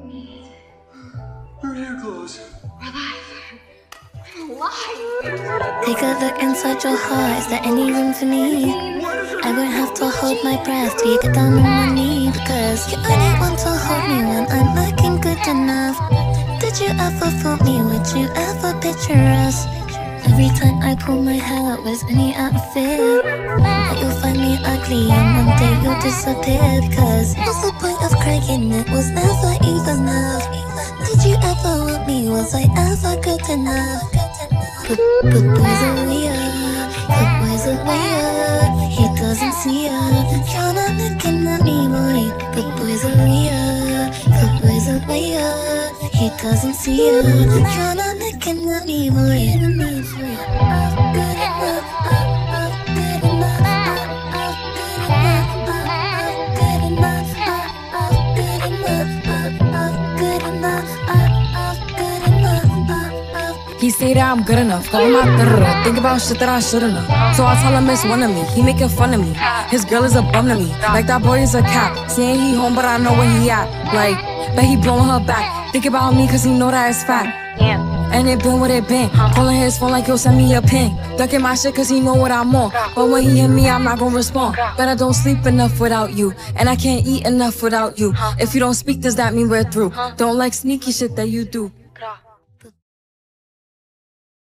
Her hair clothes. Take a look inside your heart, is there any room for me? I won't have to hold my breath till you get down on my knee, because you only want to hold me when I'm looking good enough. Did you ever fool me? Would you ever picture us? Every time I pull my hair out, was any out of fear that you'll find me ugly and one day you'll disappear? Because what's the point of crying? It was never even enough. Did you ever want me? Was I ever good enough? But boys are weird, but boys are weird. He doesn't see her, you're not looking at me, boy. But boys are weird, but boys are weird. He doesn't see her, you're not looking at me, boy. Good enough, good enough, good enough, good enough, good enough, good enough. He say that I'm good enough, call him out, think about shit that I shouldn't have. So I tell him it's one of me, he making fun of me. His girl is a bum to me, like that boy is a cat. Saying he home but I know where he at. Like, but he blowing her back. Think about me cause he know that it's fact. And it been what it been. Calling his phone like yo send me a ping. Ducking my shit cause he know what I'm on. But when he hit me I'm not gonna respond. But I don't sleep enough without you, and I can't eat enough without you. If you don't speak, does that mean we're through? Don't like sneaky shit that you do.